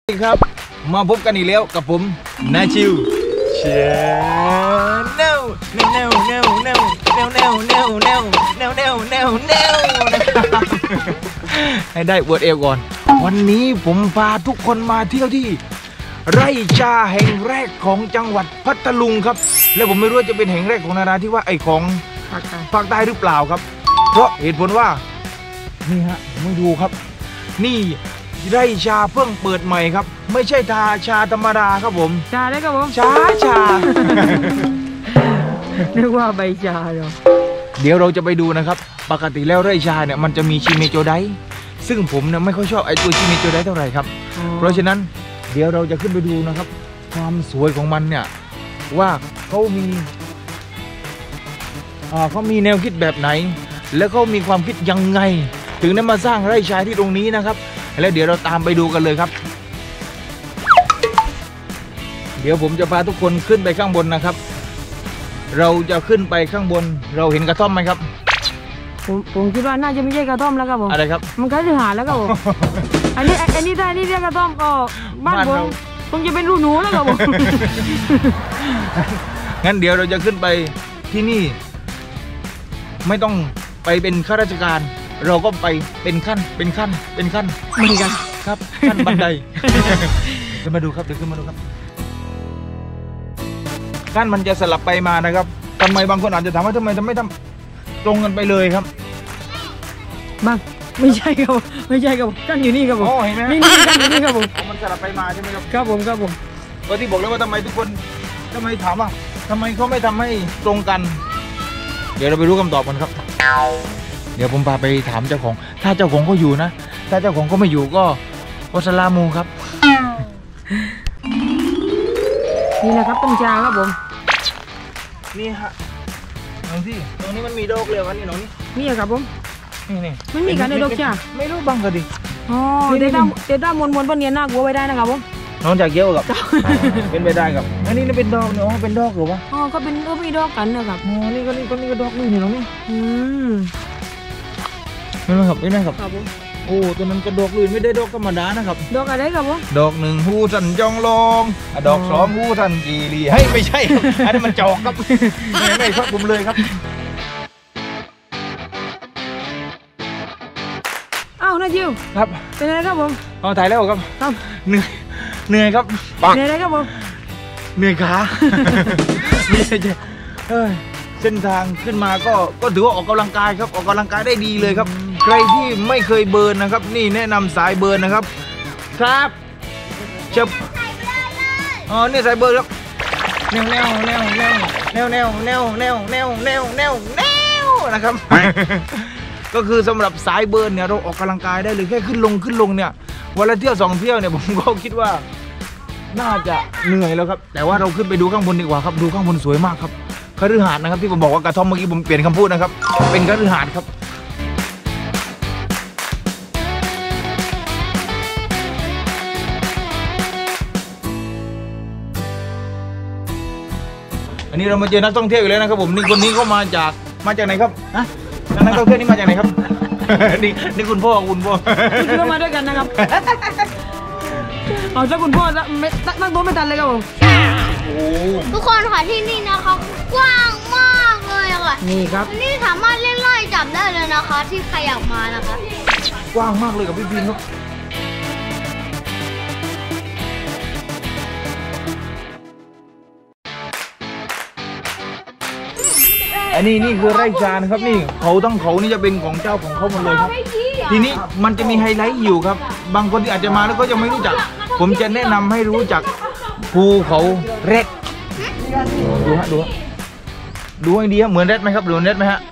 ครับมาพบกันอีกแล้วกับผมนาชิวเชนแนวนะครับให้ได้เวิร์ดเอวก่อนวันนี้ผมพาทุกคนมาเที่ยวที่ไร่ชาแห่งแรกของจังหวัดพัทลุงครับและผมไม่รู้ว่าจะเป็นแห่งแรกของนราธิวาสของภาคใต้หรือเปล่าครับเพราะเหตุผลว่านี่ฮะมาดูครับนี่ไร่ชาเพิ่งเปิดใหม่ครับไม่ใช่ชาธรรมดาครับผมชาได้ครับผมชานึกว่าใบชาเหรอเดี๋ยวเราจะไปดูนะครับปกติแล้วไร่ชาเนี่ยมันจะมีชิเมโจไดซึ่งผมเนี่ยไม่ค่อยชอบไอตัวชิเมโจไดเท่าไหร่ครับเพราะฉะนั้นเดี๋ยวเราจะขึ้นไปดูนะครับความสวยของมันเนี่ยว่าเขามีแนวคิดแบบไหนแล้วเขามีความคิดยังไงถึงได้มาสร้างไร่ชาที่ตรงนี้นะครับแล้วเดี๋ยวเราตามไปดูกันเลยครับเดี๋ยวผมจะพาทุกคนขึ้นไปข้างบนนะครับเราจะขึ้นไปข้างบนเราเห็นกระท่อมไหมครับผมคิดว่าน่าจะไม่ใช่กระท่อมแล้วครับผมอะไรครับมันก็คือหาแล้วครับผมอันนี้ถ้าเรียกกระท่อมก็บ้านผมคงจะเป็นรูหนูแล้วครับผมงั้นเดี๋ยวเราจะขึ้นไปที่นี่ไม่ต้องไปเป็นข้าราชการเราก็ไปเป็นขั้นเหมือนกันครับขั้นบันไดขึ้นมาดูครับเดี๋ยวขึ้นมาดูครับขั้นมันจะสลับไปมานะครับทำไมบางคนอาจจะถามว่าทำไมไม่ทำตรงกันไปเลยครับบางไม่ใช่ครับขั้นอยู่นี่ครับผมเห็นไหมนี่ขั้นอยู่นี่ครับผมมันสลับไปมาใช่ไหมครับครับผมก็ที่บอกแล้วว่าทำไมทุกคนทำไมถามว่าทำไมเขาไม่ทำให้ตรงกันเดี๋ยวเราไปรู้คำตอบกันครับเดี๋ยวผมพาไปถามเจ้าของถ้าเจ้าของก็อยู่นะถ้าเจ้าของก็ไม่อยู่ก็วัสลามูครับนี่นะครับต้นชาครับผมนี่ฮะน้องที่ตรงนี้มันมีดอกเลยวันนี้น้องนี่ครับผมนี่มันมีกันในดอกชาไม่รู้บ้างก็ดิอ๋อเดี๋ยวถ้ามวนปนเนียนน่ากลัวไว้ได้นะครับผมน้องจากเกี้ยวกับเป็นไปได้ครับอันนี้เป็นดอกเนาะเป็นดอกหรือวะอ๋อก็มีดอกกันนะครับอ๋อนี่ก็ดอกนี่น้องนี่ไม่ไหมครับโอ้ตัวนั้นกระดอกลื่นไม่ได้ดอกธรรมดานะครับดอกอะไรครับผมดอกหนึ่งหูสันจองลองดอกสองหูสันจีรีให้ไม่ใช่อันนี้มันจอกครับไม่ครับผมเลยครับอ้าวนาจิวครับเป็นไงครับผมถ่ายแล้วครับเหนื่อยครับเหนื่อยอะไรครับผมเหนื่อยขาไม่ใช่เส้นทางขึ้นมาก็ถือว่าออกกำลังกายครับออกกำลังกายได้ดีเลยครับใครที่ไม่เคยเบิร์นนะครับนี่แนะนำสายเบิร์นนะครับครับจะนี่สายเบิร์นครับแนวนะครับก็คือสำหรับสายเบิร์นเนี่ยเราออกกำลังกายได้เลยแค่ขึ้นลงเนี่ยวันละเที่ยว2 เที่ยวเนี่ยผมก็คิดว่าน่าจะเหนื่อยแล้วครับแต่ว่าเราขึ้นไปดูข้างบนดีกว่าครับดูข้างบนสวยมากครับคฤหาสน์นะครับที่ผมบอกว่ากระท่อมเมื่อกี้ผมเปลี่ยนคำพูดนะครับเป็นคฤหาสน์ครับอันนี้เรามาเจอนักท่องเที่ยวอีกแล้วนะครับผมนี่คนนี้เขามาจากไหนครับนักท่องเที่ยวนี่มาจากไหนครับนี่คุณพ่อเรามาด้วยกันนะครับเอาถ้าคุณพ่อตั้งโต๊ะไม่ทันเลยครับผมทุกคนค่ะที่นี่นะคะกว้างมากเลยค่ะนี่ครับนี่สามารถเล่นไล่จับได้เลยนะคะที่ใครอยากมานะคะกว้างมากเลยกับพี่พิมครับอันนี้คือไร่ชานะครับนี่เขาทั้งเขานี่จะเป็นของเจ้าของเขาหมดเลยครับทีนี้มันจะมีไฮไลท์อยู่ครับบางคนที่อาจจะมาแล้วก็ยังไม่รู้จักผมจะแนะนำให้รู้จักภูเขาแรดดูให้ดีครับเหมือนแรดไหมครับหรือแรดไหมฮะ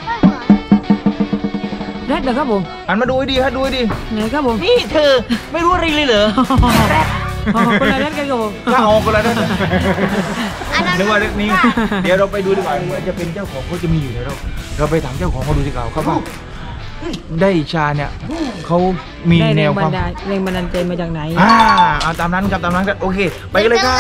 แรดเหรอครับผมหันมาดูให้ดีไหนครับผมนี่เธอไม่รู้อะไรเลยเหรอแรดคนละแรดกันครับผมถ้าออกคนละแรดนึกว่าแรดนี้เดี๋ยวเราไปดูดีกว่าว่าจะเป็นเจ้าของเขาจะมีอยู่ในเราไปถามเจ้าของเขาดูดีกว่าครับว่าได้ชาเนี่ยเขามีแนวความแรงบันดาลใจมาจากไหนเอาตามนั้นครับโอเคไปกันเลยครับ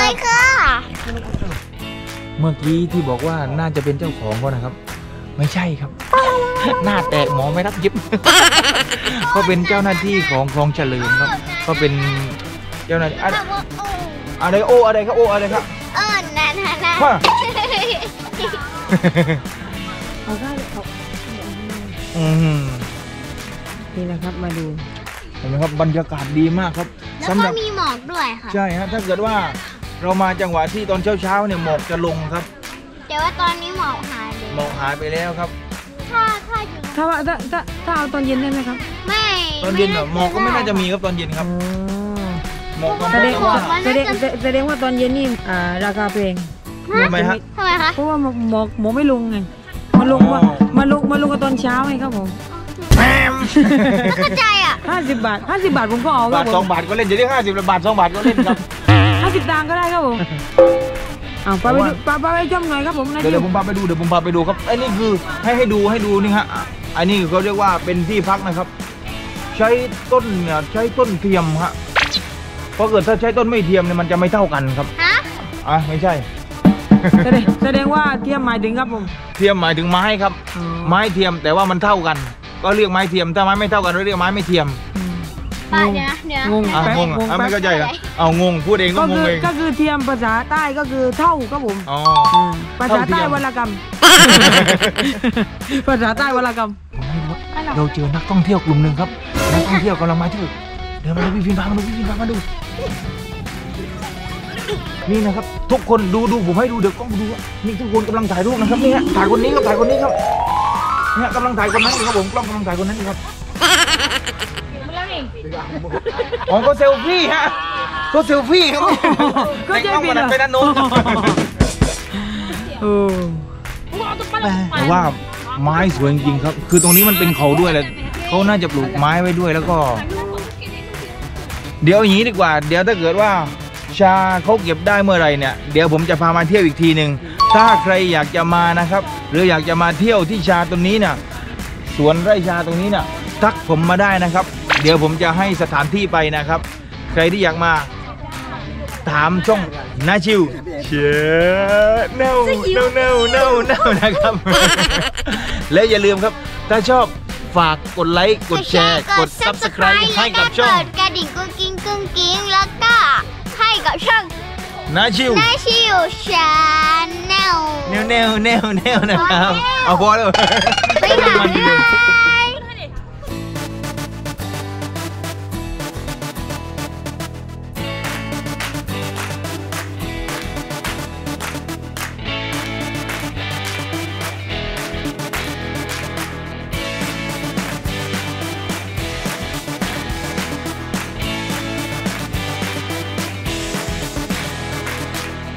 เมื่อกี้ที่บอกว่าน่าจะเป็นเจ้าของเขานะครับไม่ใช่ครับหน้าแตกหมอไม่รับเย็บก็เป็นเจ้าหน้าที่ของคลองเฉลิมครับก็เป็นเจ้าหน้าที่ถ้าว่าโอ้อะไรโออะไรครับโออะไรครับนั่นฮะเอาได้เอาอืมนี่นะครับมาดูเห็นไหมครับบรรยากาศดีมากครับแล้วสำหก็รับมีหมอกด้วยค่ะใช่ฮะถ้าเกิดว่าเรามาจังหวะที่ตอนเช้าๆเนี่ยหมอกจะลงครับแต่ว่าตอนนี้หมอกหายเลยหมอกหายไปแล้วครับถ้าอยู่ถ้าว่าถ้าเอาตอนเย็นได้ไหมครับไม่ตอนเย็นเหรอหมอกก็ไม่น่าจะมีครับตอนเย็นครับหมอกก็แสไม่ดงว่าแสดงว่าตอนเย็นนี่ราคาแพงทำไมฮะทำไมคะเพราะว่าหมอกไม่ลงไงมาลงว่าอ๋อมาลงกันตอนเช้าไงครับผมแหมไม่เข้าใจอ่ะ 50 บาท50 บาทผมก็เอาครับบาทผสองมบาทก็เล่นจะได้50บาท2 บาทก็เล่นครับ 50 ตังค์ก็ได้ครับผมเอาไปดูไปชมหน่อยครับผมนะเดี๋ยวผมพาไปดูครับไอ้นี่คือให้ดูนี่ฮะอันนี้เขาเรียกว่าเป็นที่พักนะครับ ใช้ต้นเนี่ยใช้ต้นเทียมฮะเพราะเกิดถ้าใช้ต้นไม่เทียมเนี่ยมันจะไม่เท่ากันครับฮะไม่ใช่แสดงว่าเทียมหมายถึงครับผมเทียมหมายถึงไม้ครับอ๋อไม้เทียมแต่ว่ามันเท่ากัน ก็เรียกไม้เทียมถ้าไม้ไม่เท่ากันเราเรียกไม้ไม่เทียมป้าเดี๋ยวนะเดี๋ยวงงนะงงไม่เข้าใจเหรอเอางงพูดเองก็ก็งงคือเองก็คือเทียมภาษาใต้ก็คือเท่าครับผมอ๋อภาษาใต้วรรณกรรม ภาษาใต้วรรณกรรมเราเจอนักท่องเที่ยวกลุ่มหนึ่งครับนักท่องเที่ยวกำลังมาเที่ยวเดี๋ยวมาดูพี่ฟินพามาดูนี่นะครับทุกคนดูผมให้ดูเดี๋ยวกล้องดูนี่ทุกคนกำลังถ่ายรูปนะครับนี่ฮะถ่ายคนนี้ครับเนี่ยกำลังถ่ายคนนั้นอยู่ครับผมกล้องกำลังถ่ายคนนั้นอยู่ครับอ๋อก็เซลฟี่ฮะก็เซลฟี่ครับก็แต่งใจกล้องผิมาดดันไปด้านโน้นครับ แต่ว่าไม้สวยจริงๆครับ คือตรงนี้มันเป็นเขาด้วยแหละเขาน่าจะปลูกไม้ไว้ด้วยแล้วก็ เดี๋ยวอย่างนี้ดีกว่า เดี๋ยวถ้าเกิดว่าชาเขาเก็บได้เมื่อไหร่เนี่ยเดี๋ยวผมจะพามาเที่ยวอีกทีหนึ่งถ้าใครอยากจะมานะครับ หรืออยากจะมาเที่ยวที่ชาตรงนี้เนี่ยสวนไร่ชาตรงนี้เนี่ยทักผมมาได้นะครับ เดี๋ยวผมจะให้สถานที่ไปนะครับ ใครที่อยากมาถามช่องนาชิวเชียร์เน่านะครับ และอย่าลืมครับถ้าชอบฝากกดไลค์กดแชร์กด Subscribe ให้กับช่องแล้วกดกระดิ่งกุ้งกิ้งแล้วก็ให้กับช่องนาชิวนาชิวชาแนลแนวนะครับเอาพอแล้วไปหา